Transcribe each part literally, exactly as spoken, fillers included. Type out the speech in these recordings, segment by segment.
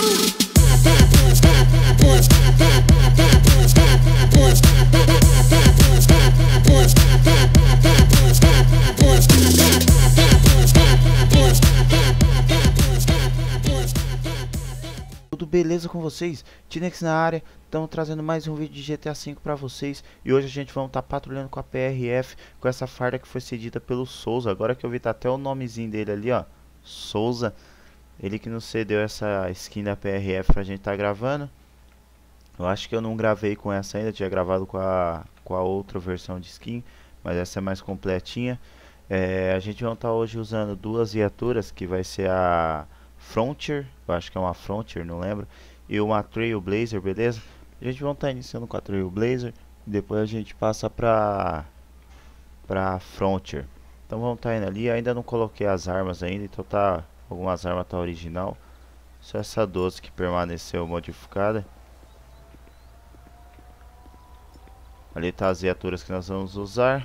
Tudo beleza com vocês? Tinex na área, estamos trazendo mais um vídeo de G T A cinco para vocês. E hoje a gente vai estar patrulhando com a P R F, com essa farda que foi cedida pelo Souza. Agora que eu vi, tá até o nomezinho dele ali, ó, Souza. Ele que nos cedeu essa skin da P R F pra gente tá gravando. Eu acho que eu não gravei com essa ainda, tinha gravado com a, com a outra versão de skin, mas essa é mais completinha. É, a gente vai estar hoje usando duas viaturas, que vai ser a Frontier, eu acho que é uma Frontier, não lembro, e uma Trailblazer, beleza? A gente vai estar iniciando com a Trailblazer, depois a gente passa pra, pra Frontier. Então vamos estar indo ali, ainda não coloquei as armas ainda, então tá, algumas armas tá original, só essa doze que permaneceu modificada. Ali tá as viaturas que nós vamos usar.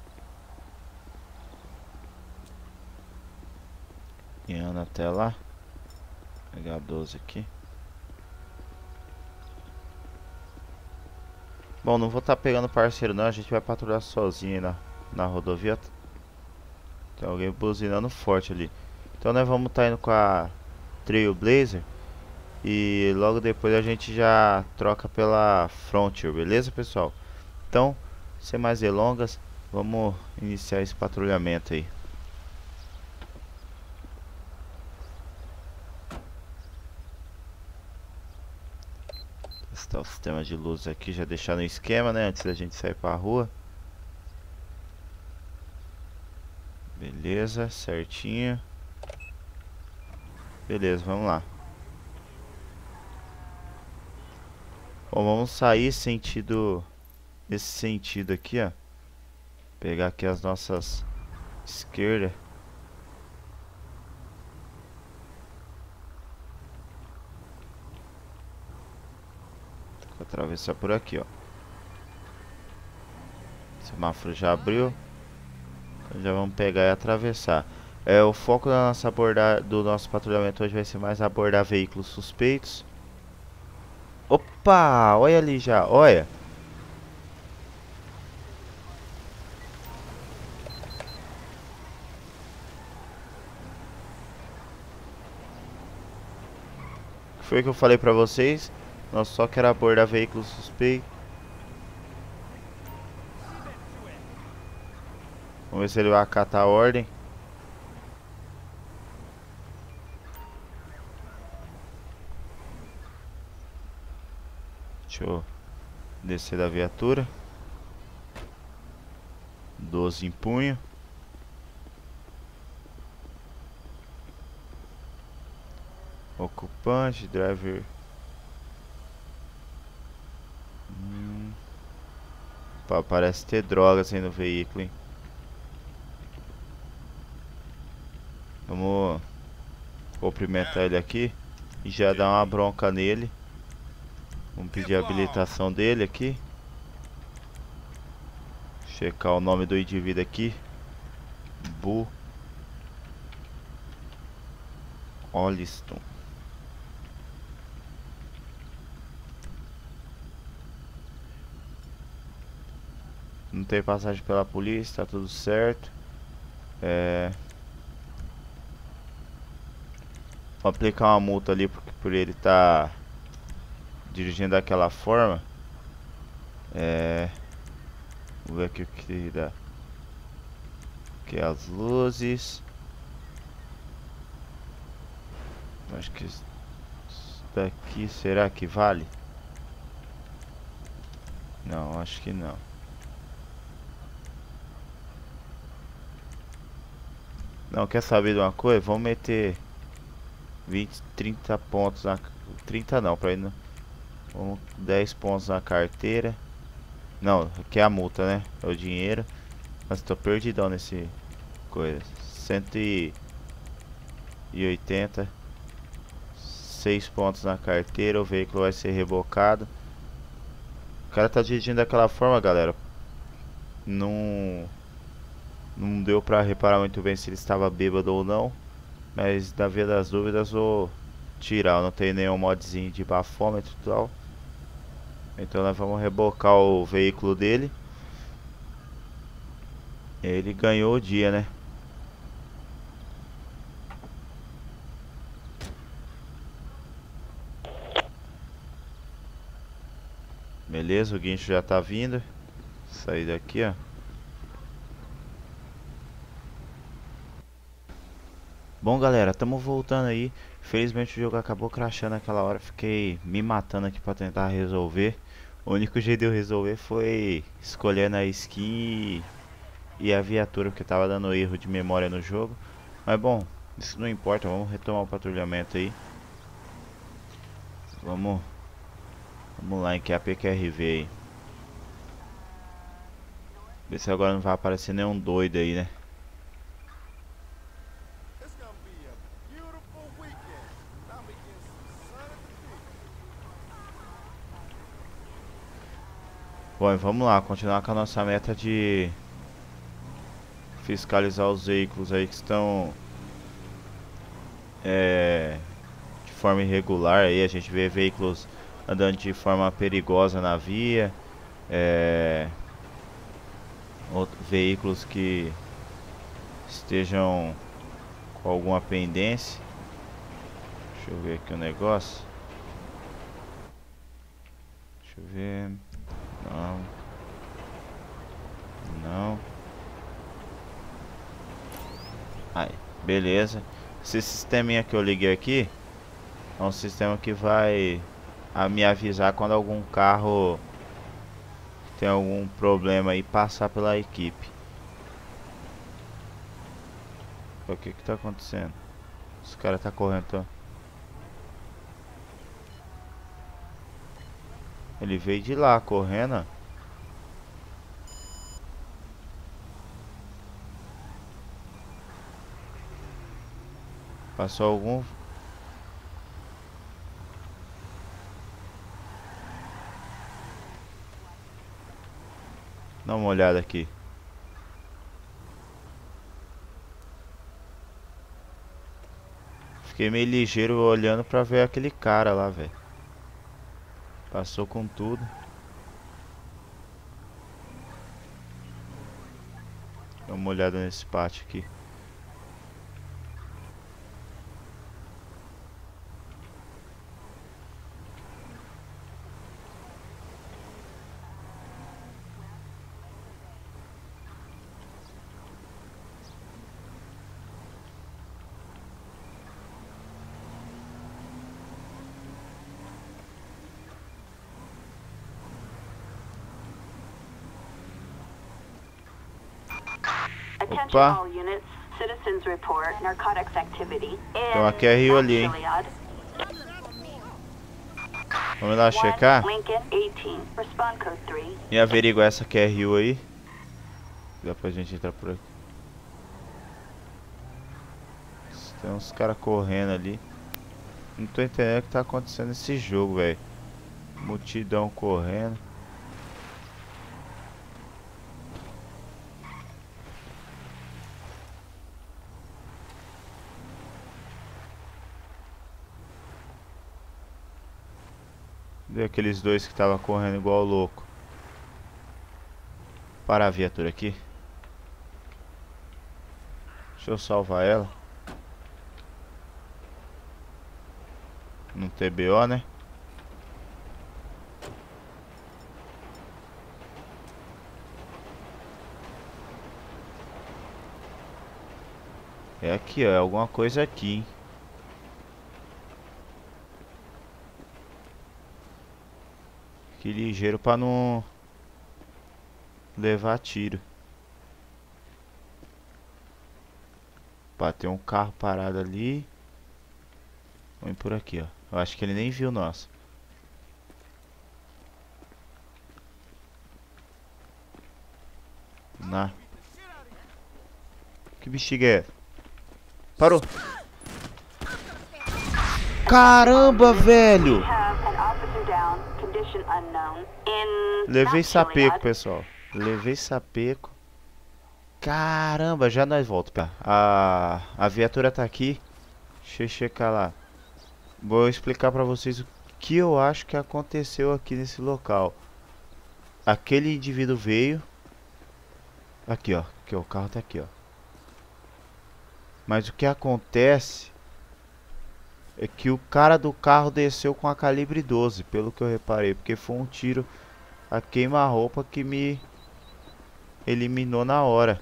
Indo até lá. Pegar a doze aqui. Bom, não vou estar tá pegando parceiro não, a gente vai patrulhar sozinho aí na, na rodovia. Tem alguém buzinando forte ali. Então nós vamos estar tá indo com a Trailblazer. E logo depois a gente já troca pela Frontier, beleza pessoal? Então, sem mais delongas, vamos iniciar esse patrulhamento aí. Testar o sistema de luz aqui, já deixar no esquema, né, antes da gente sair pra rua. Beleza, certinho. Beleza, vamos lá. Bom, vamos sair sentido... Nesse sentido aqui, ó. Pegar aqui as nossas esquerdas. Vou atravessar por aqui, ó. O semáforo já abriu. Então já vamos pegar e atravessar. É, o foco da nossa aborda do nosso patrulhamento hoje vai ser mais abordar veículos suspeitos. Opa! Olha ali já, olha. Foi o que eu falei pra vocês. Nós só quero abordar veículos suspeitos. Vamos ver se ele vai acatar a ordem. Deixa eu descer da viatura. doze em punho. Ocupante, driver. Hum. Pá, parece ter drogas aí no veículo, hein? Vamos cumprimentar ele aqui e já dar uma bronca nele. Vamos pedir a habilitação dele aqui. Checar o nome do indivíduo aqui. Bu Olliston. Não tem passagem pela polícia, tá tudo certo. É... Vou aplicar uma multa ali porque por ele estar tá dirigindo daquela forma. É... Vou ver aqui o que dá. Aqui as luzes. Acho que isso daqui, será que vale? Não, acho que não. Não, quer saber de uma coisa? Vamos meter vinte, trinta pontos na... trinta não, pra ir no... Vamos, dez pontos na carteira. Não, aqui é a multa, né? É o dinheiro. Mas tô perdidão nesse... coisa. Cento e oitenta. seis pontos na carteira. O veículo vai ser rebocado. O cara tá dirigindo daquela forma, galera. Não... Não deu pra reparar muito bem se ele estava bêbado ou não. Mas na via das dúvidas vou tirar. Eu não tenho nenhum modzinho de bafômetro e tal. Então nós vamos rebocar o veículo dele. Ele ganhou o dia, né? Beleza, o guincho já tá vindo. Sair daqui, ó. Bom, galera, estamos voltando aí. Felizmente o jogo acabou crashando naquela hora. Fiquei me matando aqui para tentar resolver. O único jeito de eu resolver foi escolhendo a skin e a viatura, porque tava dando erro de memória no jogo. Mas bom, isso não importa. Vamos retomar o patrulhamento aí. Vamos, vamos lá em que a P Q R V aí. Ver se agora não vai aparecer nenhum doido aí, né? Bom, vamos lá, continuar com a nossa meta de fiscalizar os veículos aí que estão é, de forma irregular aí. A gente vê veículos andando de forma perigosa na via, é, outros veículos que estejam com alguma pendência. Deixa eu ver aqui o negócio. Deixa eu ver. Não. Não. Aí, beleza. Esse sisteminha que eu liguei aqui é um sistema que vai a me avisar quando algum carro tem algum problema e passar pela equipe. O que que tá acontecendo? Esse cara tá correndo, tá? Ele veio de lá correndo. Passou algum... Dá uma olhada aqui. Fiquei meio ligeiro olhando pra ver aquele cara lá, velho. Passou com tudo. Dá uma olhada nesse pátio aqui. Opa! Tem uma Q R U ali, hein? Vamos lá checar e averiguar essa Q R U aí. Dá pra gente entrar por aqui. Tem uns caras correndo ali. Não tô entendendo o que tá acontecendo nesse jogo, velho. Multidão correndo. Cadê aqueles dois que estavam correndo igual louco? Para a viatura aqui. Deixa eu salvar ela. Não tem B O, né? É aqui, ó. É alguma coisa aqui, hein? Que ligeiro pra não levar tiro. Pá, tem um carro parado ali. Vamos por aqui, ó. Eu acho que ele nem viu nós. Na. Que bexiga é? Parou. Caramba, velho. Levei sapeco, pessoal. Levei sapeco. Caramba, já nós volta, pá. A, a viatura tá aqui. Deixa eu checar lá. vou explicar pra vocês o que eu acho que aconteceu aqui nesse local. Aquele indivíduo veio. Aqui, ó. Aqui, ó, o carro tá aqui, ó. Mas o que acontece é que o cara do carro desceu com a calibre doze, pelo que eu reparei, porque foi um tiro a queima-roupa que me eliminou na hora.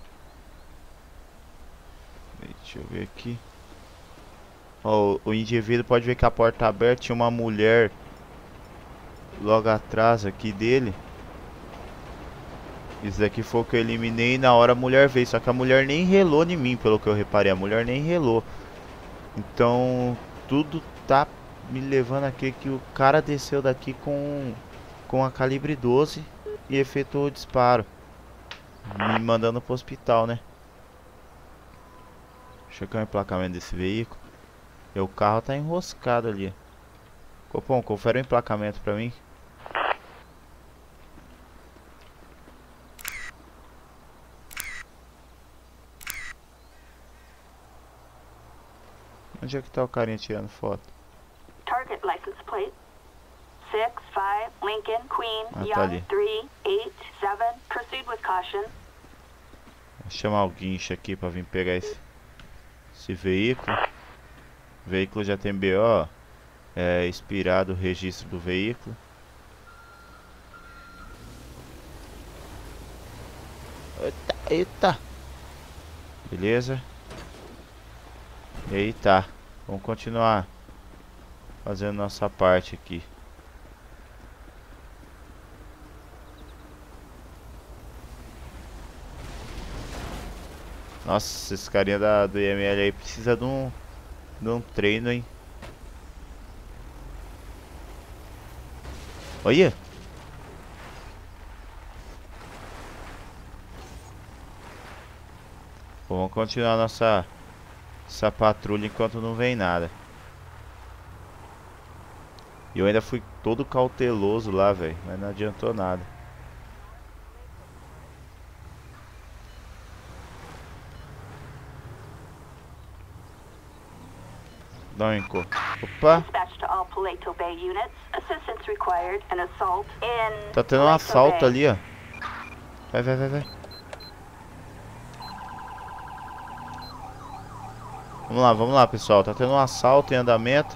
Deixa eu ver aqui. Ó, o indivíduo pode ver que a porta tá aberta, tinha uma mulher logo atrás aqui dele. Isso daqui foi o que eu eliminei e na hora a mulher veio. Só que a mulher nem relou em mim, pelo que eu reparei. A mulher nem relou. Então, tudo tá me levando aqui que o cara desceu daqui com, com a calibre doze e efetuou o disparo. Me mandando pro hospital, né? Deixa eu ver o emplacamento desse veículo. E o carro tá enroscado ali. Copom, confere o emplacamento pra mim. Onde é que tá o carinha tirando foto? Target license plate six five Lincoln Queen Ah, tá Young ali. three eight seven. Proceed with caution. Vou chamar o guincho aqui pra vir pegar esse, esse veículo. O veículo já tem B O. É expirado o registro do veículo. Eita, eita. Beleza. E aí tá. Vamos continuar fazendo nossa parte aqui. Nossa, esse carinha da, do I M L aí precisa de um, de um treino, hein? Olha! Bom, vamos continuar nossa essa patrulha enquanto não vem nada. E eu ainda fui todo cauteloso lá, velho, mas não adiantou nada. Dá um encontro. Opa! Dispatch to all Paleto Bay units. Assistance required. An assault in Tá tendo um Paleto assalto Bay. ali, ó. Vai, vai, vai, vai. Vamos lá, vamos lá, pessoal. Tá tendo um assalto em andamento.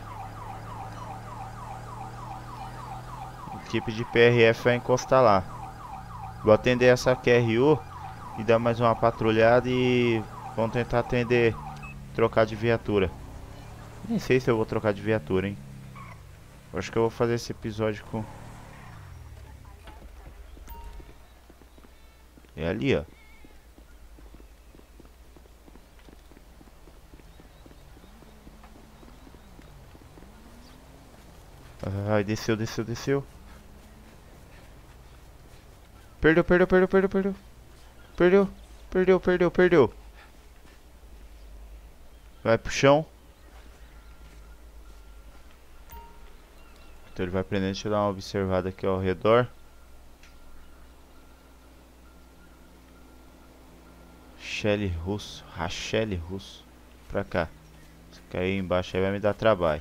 A equipe de P R F vai encostar lá. Vou atender essa Q R U e dar mais uma patrulhada e vamos tentar atender, trocar de viatura. Nem sei se eu vou trocar de viatura, hein. Eu acho que eu vou fazer esse episódio com... É ali, ó. Vai, desceu, desceu, desceu. Perdeu, perdeu, perdeu, perdeu, perdeu. Perdeu, perdeu, perdeu, perdeu. Vai pro chão. Então ele vai prendendo, deixa eu dar uma observada aqui ao redor. Shelly Russo, Rachelle Russo. Pra cá. Se cair embaixo aí vai me dar trabalho.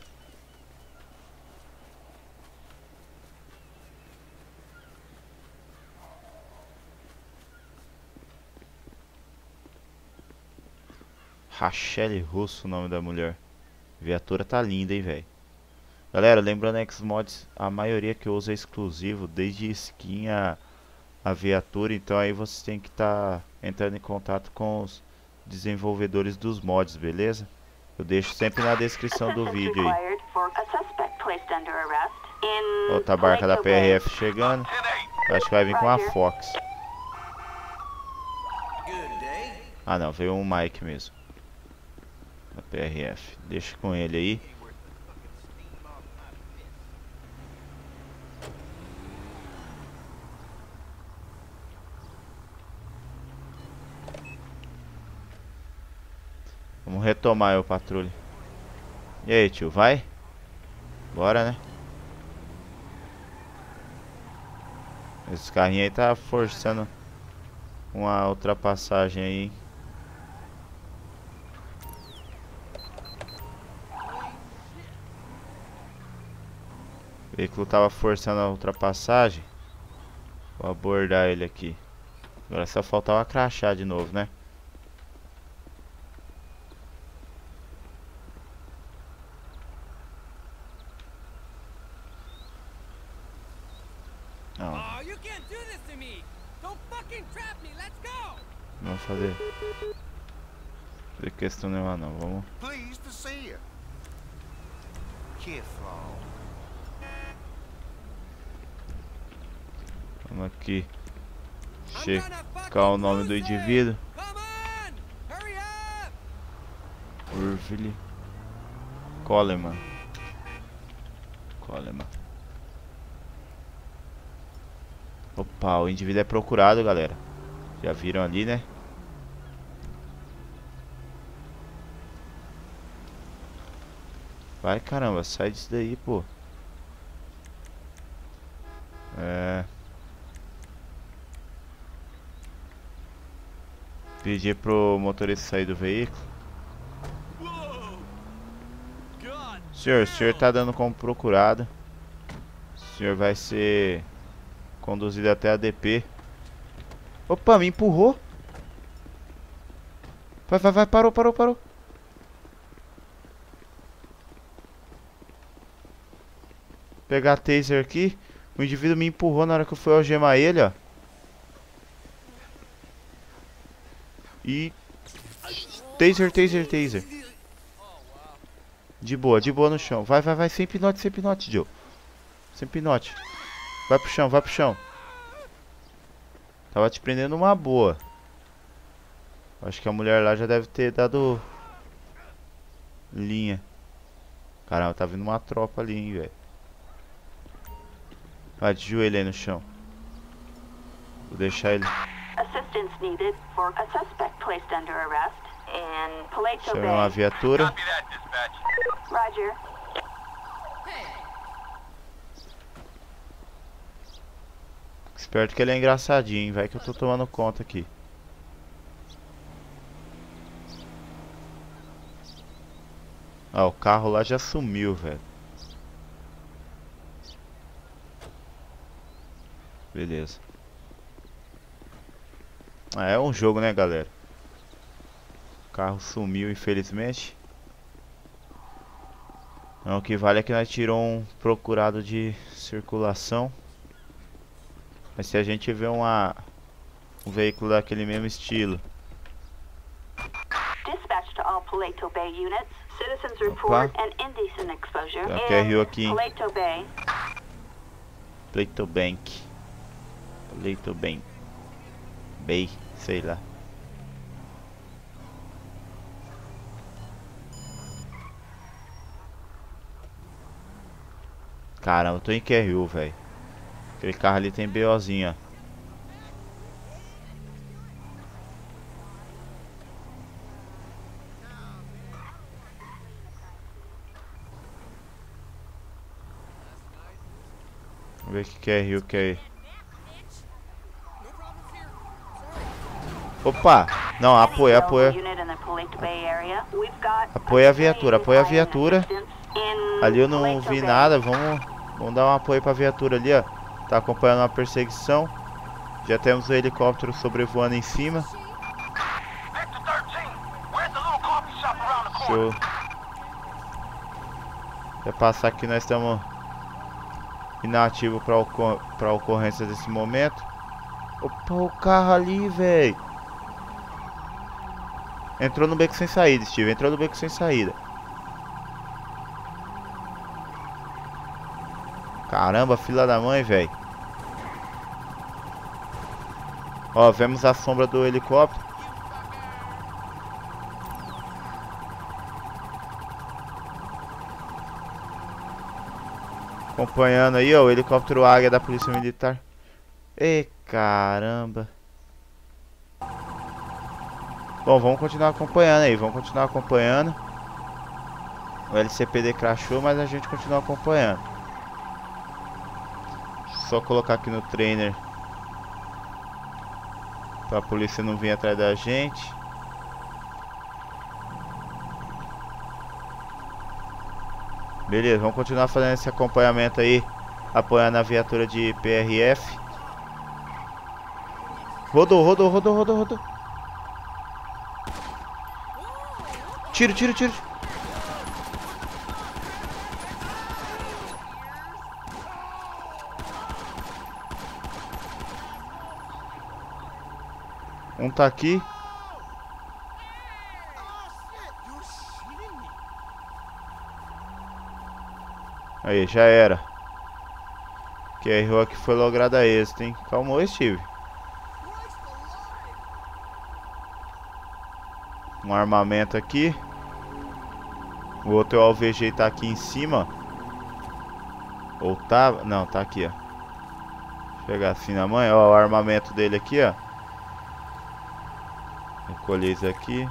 Rachelle Russo, o nome da mulher. A viatura tá linda, hein, velho. Galera, lembrando que Xmods, a maioria que eu uso é exclusivo, desde skin a, a viatura. Então aí vocês tem que estar tá entrando em contato com os desenvolvedores dos mods, beleza? Eu deixo sempre na descrição do vídeo aí. Outra barca da P R F chegando. Acho que vai vir com a Fox. Ah não, veio um Mike mesmo. Da P R F. Deixa com ele aí. Vamos retomar o patrulha. E aí, tio, vai? Bora, né? Esse carrinho aí tá forçando uma ultrapassagem aí, hein? O veículo tava forçando a ultrapassagem. Vou abordar ele aqui. Agora só faltava crachá de novo, né? Não. Não vamos fazer. Fazer questão nenhuma não. Vamos. Pleased to see you. Careful. Vamos aqui. Checar o nome do indivíduo. Urville Coleman. Coleman. Opa, o indivíduo é procurado, galera. Já viram ali, né? Vai, caramba, sai disso daí, pô. É... Pedir pro motorista sair do veículo. Senhor, o senhor tá dando como procurado. O senhor vai ser conduzido até a D P. Opa, me empurrou. Vai, vai, vai, parou, parou, parou. Pegar a taser aqui. O indivíduo me empurrou na hora que eu fui algemar ele, ó. E... Taser, taser, taser. De boa, de boa no chão. Vai, vai, vai, sem pinote, sem pinote, Joe. Sem pinote. Vai pro chão, vai pro chão. Tava te prendendo uma boa. Acho que a mulher lá já deve ter dado linha. Caramba, tá vindo uma tropa ali, hein, velho. Vai de joelho aí no chão. Vou deixar ele. Assistance needed for a suspect placed under arrest in Paleto Chama uma Bay. viatura. Roger. Esperto que ele é engraçadinho, hein? Vai que eu tô tomando conta aqui. Ah, o carro lá já sumiu, velho. Beleza. Ah, é um jogo, né, galera? O carro sumiu, infelizmente. Não, o que vale é que nós tirou um procurado de circulação. Mas se a gente vê uma, um veículo daquele mesmo estilo. Dispatch to all Paleto Bay units. Citizens report an indecent exposure Tem uma Q R U in aqui, hein? Paleto Bay. Paleto Bank. Paleto Bank. Bay, sei lá. Caramba, eu tô em Q R U, velho. Aquele carro ali tem BOzinho, ó. Vamos ver que Q R U que é. Opa! Não, apoia, apoia. Apoia a viatura, apoia a viatura. Ali eu não vi nada, vamos, vamos dar um apoio pra viatura ali, ó. Tá acompanhando uma perseguição. Já temos o helicóptero sobrevoando em cima. Show. Vai passar aqui, nós estamos inativo para ocor para ocorrência desse momento. Opa, o carro ali, velho. Entrou no beco sem saída, Steve. Entrou no beco sem saída. Caramba, fila da mãe, velho. Ó, vemos a sombra do helicóptero. Acompanhando aí, ó, o helicóptero Águia da Polícia Militar. Ei, caramba. Bom, vamos continuar acompanhando aí, vamos continuar acompanhando. O L C P D crashou, mas a gente continua acompanhando. Só colocar aqui no trainer pra polícia não vir atrás da gente. Beleza, vamos continuar fazendo esse acompanhamento aí apoiando a viatura de P R F. Rodou, rodou, rodou, rodou, rodou. Tiro, tiro, tiro. Um tá aqui. Aí, já era. Que errou aqui foi logrado a êxito, hein? Calmou, Steve. Um armamento aqui. O outro eu alvejei tá aqui em cima. Ou tá... Não, tá aqui, ó. Pegar assim na mãe. Ó, o armamento dele aqui, ó. Recolher isso aqui.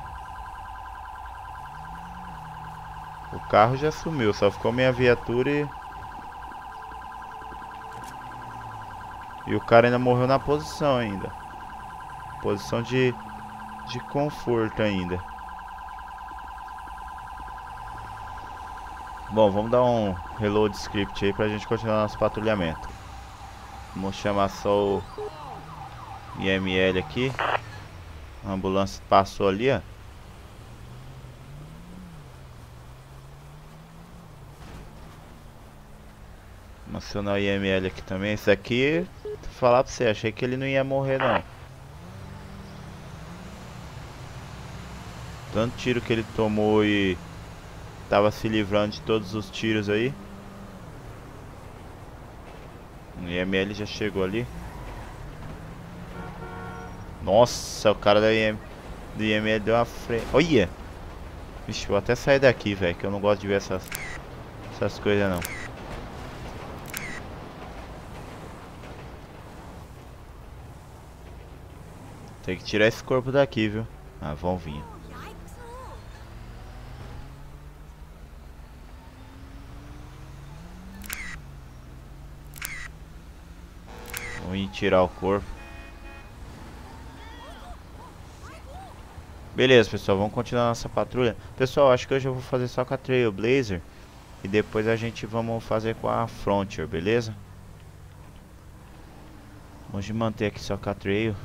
O carro já sumiu. Só ficou minha viatura e... E o cara ainda morreu na posição ainda. Posição de... De conforto ainda. Bom, vamos dar um reload script aí pra gente continuar nosso patrulhamento. Vamos chamar só o I M L aqui. A ambulância passou ali, ó. Vamos acionar o I M L aqui também. Esse aqui, vou falar pra você, achei que ele não ia morrer não. Tanto tiro que ele tomou e tava se livrando de todos os tiros aí. O I M L já chegou ali. Nossa, o cara da I M, do I M L deu uma frente. Olha! Vixe, vou até sair daqui, velho, que eu não gosto de ver essas, essas coisas não. Tem que tirar esse corpo daqui, viu? Ah, vão vir. Vamos ir tirar o corpo. Beleza, pessoal, vamos continuar nossa patrulha. Pessoal, acho que hoje eu vou fazer só com a Trailblazer. E depois a gente vamos fazer com a Frontier, beleza? Vamos manter aqui só com a Trail.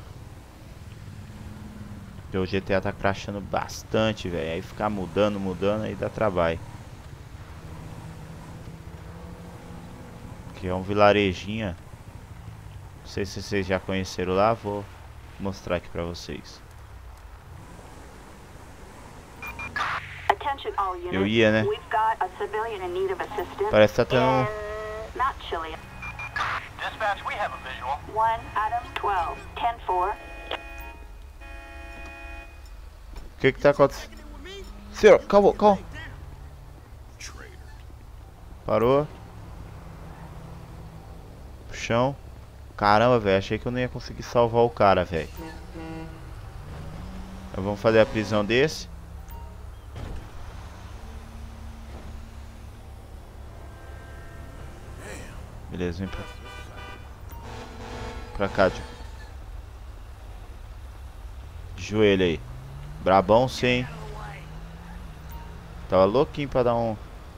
Porque o G T A tá crashando bastante, velho. Aí ficar mudando, mudando, aí dá trabalho. Aqui é um vilarejinho. Não sei se vocês já conheceram lá, vou mostrar aqui pra vocês. Eu ia, né? Parece que tá tendo um... O que que tá acontecendo? Senhor, calma, calma. Parou. Chão. Caramba, velho, achei que eu não ia conseguir salvar o cara, velho. Então, vamos fazer a prisão desse. Beleza, vem pra, pra cá, de... de joelho aí. Brabão sim. Tava louquinho pra dar um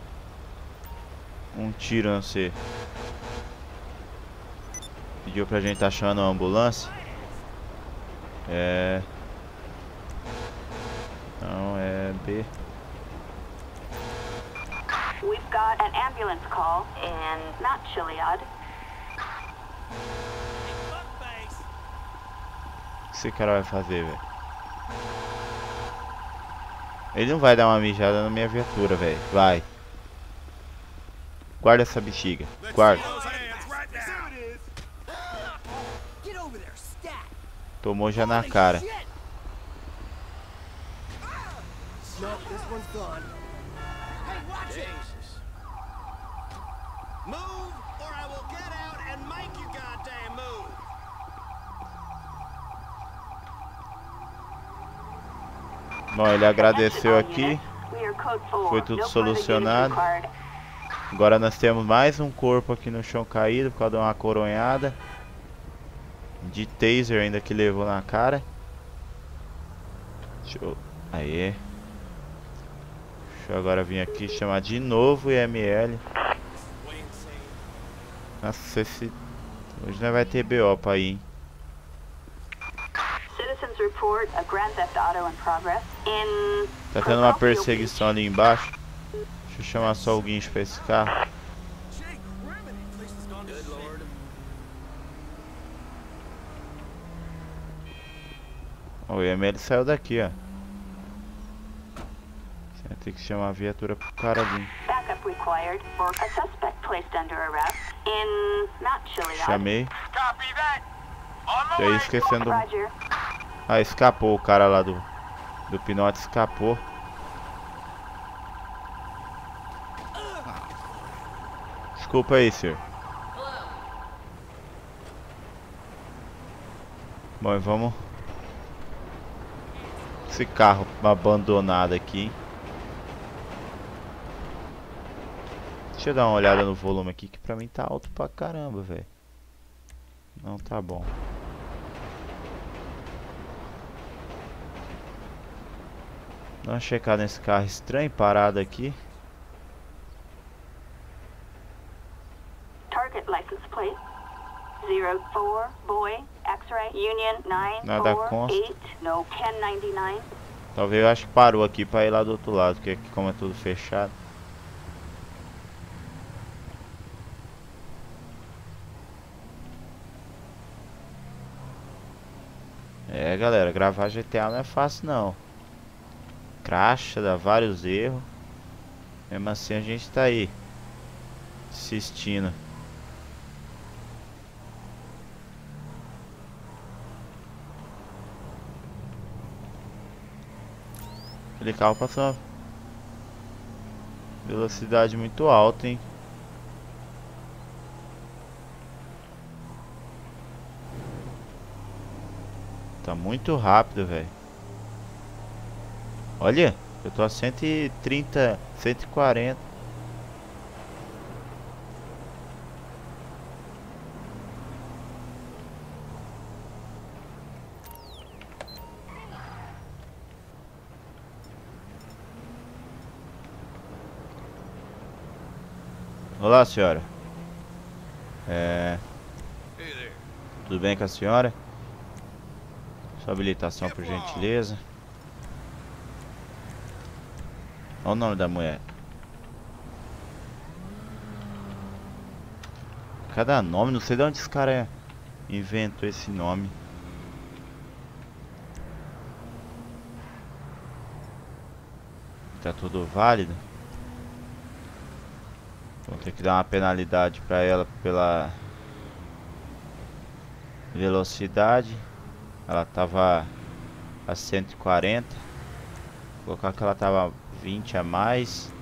Um tiro não sei. Pediu pra gente tá chamando uma ambulância. É... Não, é B. We've got an ambulance call in not Chiliad. O que esse cara vai fazer, velho? Ele não vai dar uma mijada na minha viatura, velho. Vai. Guarda essa bexiga. Guarda. Tomou já na cara. Bom, ele agradeceu aqui. Foi tudo solucionado. Agora nós temos mais um corpo aqui no chão caído por causa de uma coronhada de taser ainda que levou na cara. Deixa eu... Aê. Deixa eu agora vir aqui chamar de novo o I M L. Nossa, esse... hoje não vai ter B O pra ir, hein? Citizens report a Grand Theft Auto in progress in Tá tendo uma Procopio perseguição ali embaixo. Deixa eu chamar só o guincho pra esse carro. O M L saiu daqui, ó. Você vai ter que chamar a viatura pro cara vir. Backup required for a suspect placed under arrest in not Chiliad. Chamei. E aí esquecendo. Roger. Ah, escapou o cara lá do do Pinote, escapou. Desculpa aí, senhor. Bom, e vamos. Esse carro abandonado aqui. Deixa eu dar uma olhada no volume aqui, que pra mim tá alto pra caramba, velho. Não tá bom. Dá uma checada nesse carro estranho parado aqui. Target license plate zero four boy X-ray Union nine Nada four consta. eight no ten ninety-nine. Talvez eu acho que parou aqui pra ir lá do outro lado, porque aqui como é tudo fechado. É, galera, gravar G T A não é fácil não. Cracha, dá vários erros. Mesmo assim a gente tá aí assistindo. Aquele carro passou uma velocidade muito alta, hein? Tá muito rápido, velho. Olha, eu tô a cento e trinta, cento e quarenta. Olá, senhora. É... Tudo bem com a senhora? Sua habilitação, por gentileza. Olha o nome da mulher. Cada nome, não sei de onde esse cara inventou esse nome. Tá tudo válido. Vou ter que dar uma penalidade pra ela pela velocidade. Ela tava a cento e quarenta. Vou colocar que ela tava vinte a mais.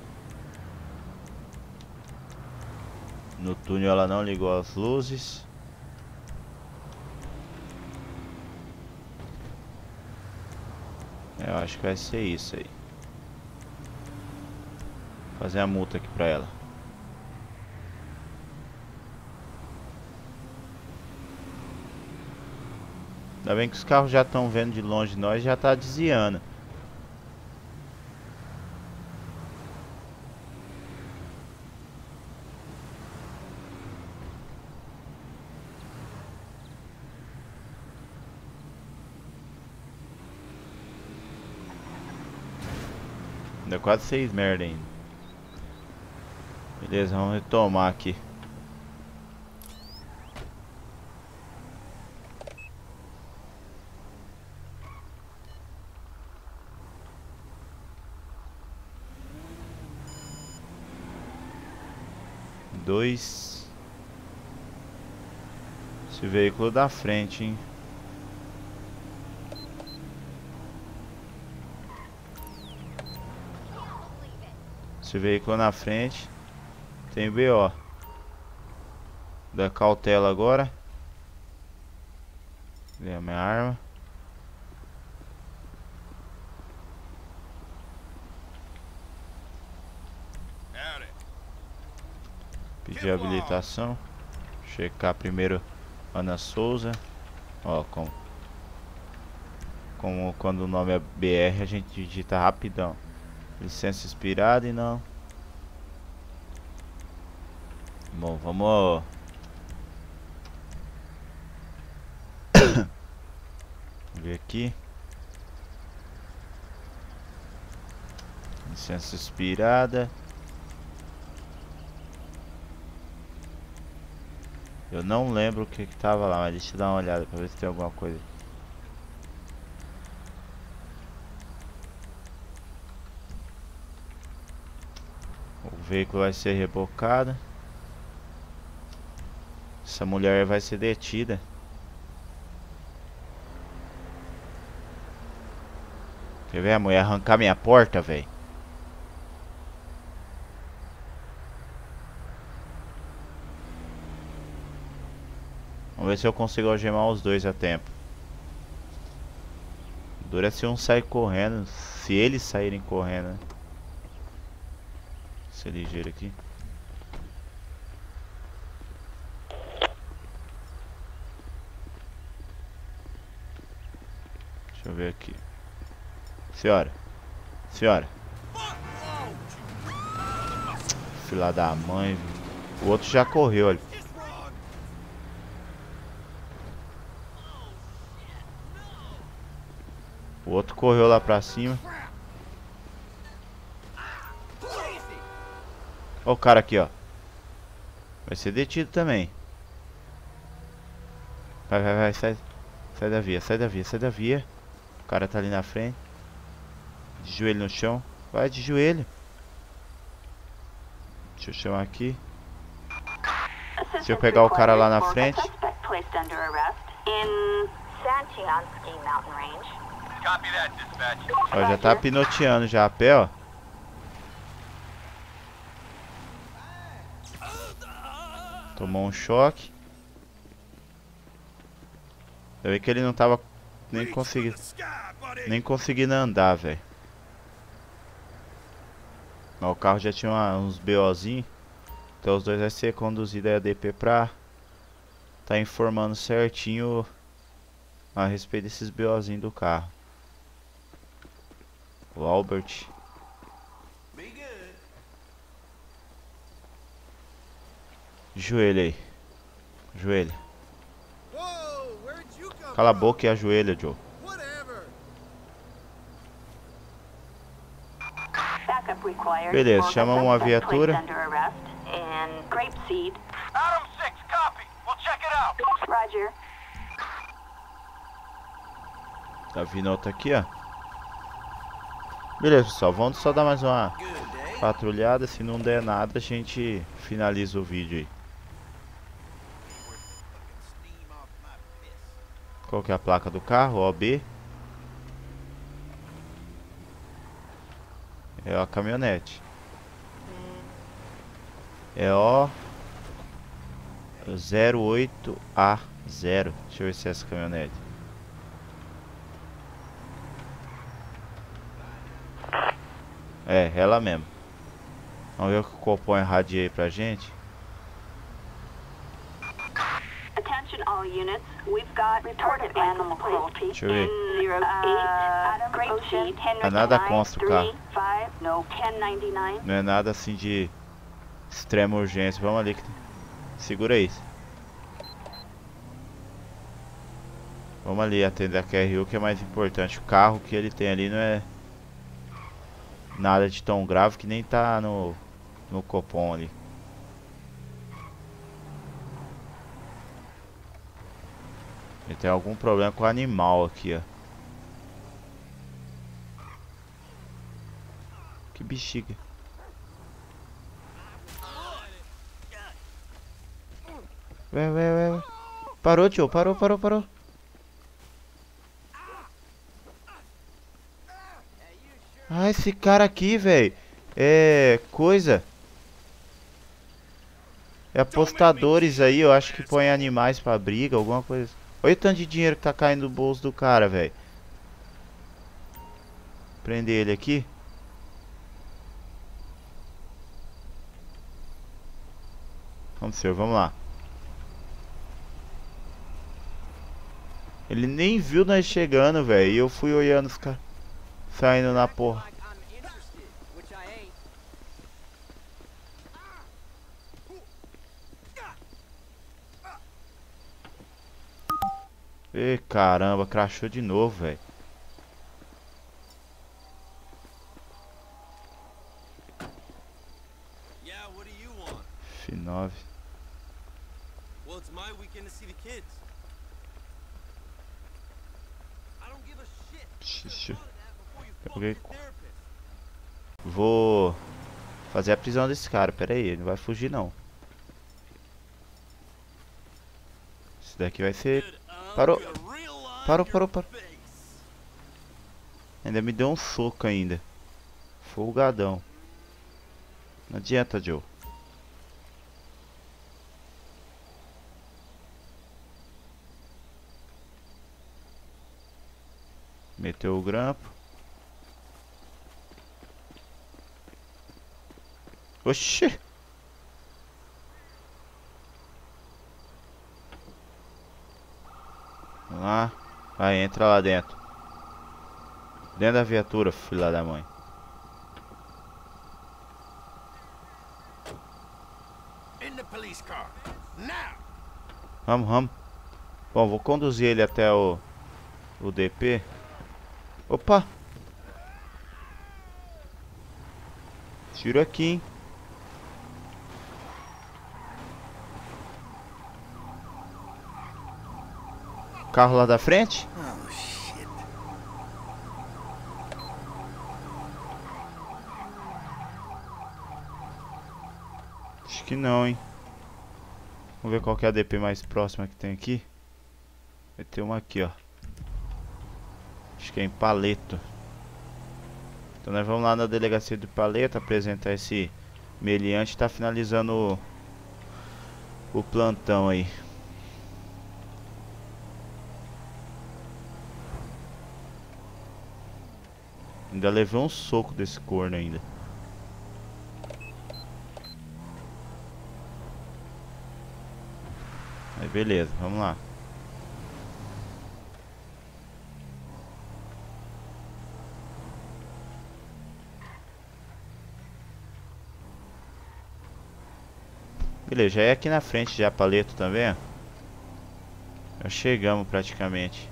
No túnel ela não ligou as luzes. Eu acho que vai ser isso aí. Vou fazer a multa aqui pra ela. Ainda bem que os carros já estão vendo de longe de nós e já tá desviando. Ainda quase seis merda ainda. Beleza, vamos retomar aqui. Dois. Esse veículo da frente, hein? Esse veículo na frente tem B O. Da cautela agora. Dei a minha arma. Pedir habilitação. Checar primeiro Ana Souza. Ó, como, como quando o nome é B R a gente digita rapidão. Licença expirada e não. Bom, vamos... ver aqui. Licença expirada. Eu não lembro o que que tava lá, mas deixa eu dar uma olhada pra ver se tem alguma coisa. O veículo vai ser rebocado. Essa mulher vai ser detida. Quer ver a mulher arrancar minha porta, velho? Vamos ver se eu consigo algemar os dois a tempo. Dura se um sair correndo. Se eles saírem correndo, né? Ser ligeiro aqui. Deixa eu ver aqui. Senhora. Senhora. Filha da mãe. O outro já correu, olha. O outro correu lá pra cima. Olha o cara aqui, ó. Vai ser detido também. Vai, vai, vai, sai. Sai da via, sai da via, sai da via. O cara tá ali na frente. De joelho no chão. Vai de joelho. Deixa eu chamar aqui. Deixa eu pegar o cara lá na frente. Ó, já tá pinoteando já a pé, ó. Tomou um choque. Eu vi que ele não tava nem conseguindo nem conseguindo andar, velho. O carro já tinha uma, uns BOzinhos. Então os dois vai ser conduzido a D P pra tá informando certinho a respeito desses BOzinhos do carro. O Albert. Joelho aí. Joelho. Cala a boca e ajoelha, Joe. Beleza, chama uma viatura. Tá vindo outra aqui, ó. Beleza, pessoal, vamos só dar mais uma patrulhada. Se não der nada, a gente finaliza o vídeo aí. Qual que é a placa do carro? O B. É a caminhonete. É o zero oito A zero. Deixa eu ver se é essa caminhonete. É, ela mesmo. Vamos ver o que o Copom irradia aí pra gente. All units, we've got reported animal cruelty. Deixa eu ver. zero eight, Grapeseed, É nada contra o carro. no, ten ninety-nine. Não é nada assim de extrema urgência. Vamos ali. Segura isso. Vamos ali atender a Q R U, que é mais importante. O carro que ele tem ali não é nada de tão grave, que nem tá no, no Copom ali. Ele tem algum problema com o animal aqui, ó. Que bexiga. Ué, ué, ué, ué. Parou, tio. Parou, parou, parou. Ah, esse cara aqui, velho. É... coisa. É apostadores aí, eu acho que põe animais pra briga, alguma coisa. Olha o tanto de dinheiro que tá caindo do bolso do cara, velho. Prender ele aqui. Vamos, senhor, vamos lá. Ele nem viu nós chegando, velho. E eu fui olhando os caras saindo na porra. Ê, caramba, crashou de novo, velho. Yeah, what do you want? F nove. Well, it's my weekend to see the kids. I don't give a shit. Xixi. Before you fuck Peguei. your therapist. Vou fazer a prisão desse cara. Pera aí, ele não vai fugir não. Esse daqui vai ser... Good, I'm Parou. gonna realign Parou, your parou, parou. face. Ainda me deu um soco ainda. Folgadão. Não adianta, Joe. Meteu o grampo. Oxi! Vamos lá. Vai, entra lá dentro. Dentro da viatura, filha da mãe. In the police car. Now. Vamos, vamos. Bom, vou conduzir ele até o... O D P. Opa! Tiro aqui, hein? Carro lá da frente? Oh shit. Acho que não, hein? Vamos ver qual que é a D P mais próxima que tem aqui. Vai ter uma aqui, ó. Acho que é em Paleto. Então nós vamos lá na delegacia de Paleto apresentar esse meliante. Tá finalizando o, o plantão aí. Ainda levei um soco desse corno ainda. Aí beleza, vamos lá. Beleza, já é aqui na frente já, Paleto, tá vendo? Já chegamos praticamente.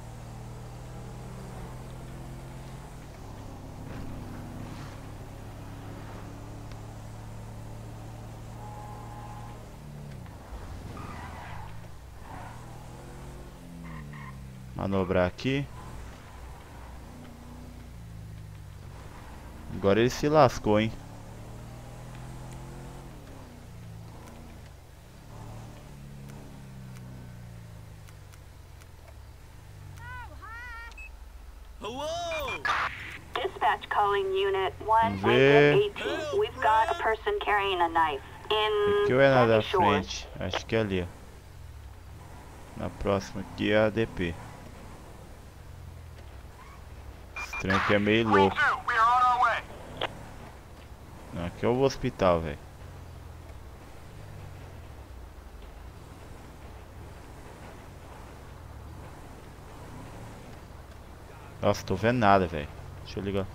Manobrar aqui. Agora ele se lascou, hein? Hello. Dispatch calling Unit one Vamos ver. eighteen. We've got a person carrying a knife in Aqui ou é na da Sandy Shores. frente? Acho que é ali, ó. Na próxima aqui é a D P. Esse trem aqui é meio louco. We are on our way. Não, aqui é o hospital, velho. Nossa, tô vendo nada, velho. Deixa eu ligar.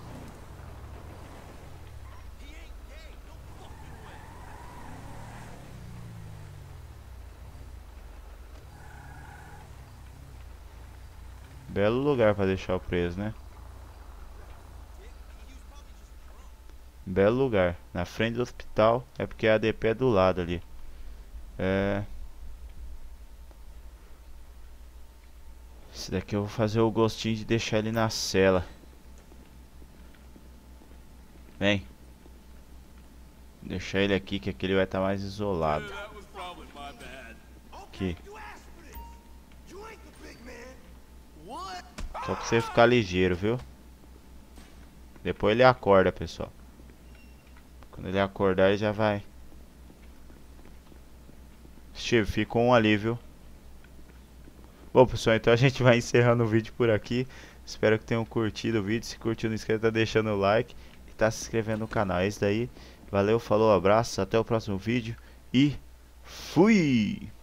Belo lugar pra deixar o preso, né? Belo lugar. Na frente do hospital. É porque a D P é do lado ali. É... Esse daqui eu vou fazer o gostinho de deixar ele na cela. Vem. Deixar ele aqui que aqui ele vai estar mais isolado. That was probably my bad. Aqui. You asked for this. You ain't the big man. What? Só pra você ficar ligeiro, viu? Depois ele acorda, pessoal. Quando ele acordar, ele já vai. Steve, ficou um ali, viu? Bom, pessoal, então a gente vai encerrando o vídeo por aqui. Espero que tenham curtido o vídeo. Se curtiu, não esqueça de tá deixando o like e tá se inscrevendo no canal. É isso daí. Valeu, falou, abraço. Até o próximo vídeo. E fui!